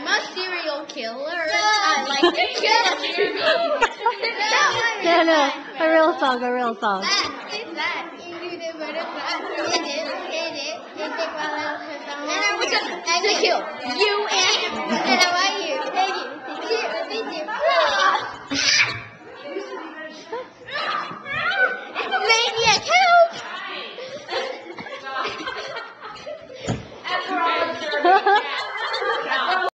I'm a serial killer. I like to kill. No, a real song, a real song. And I was just to kill you and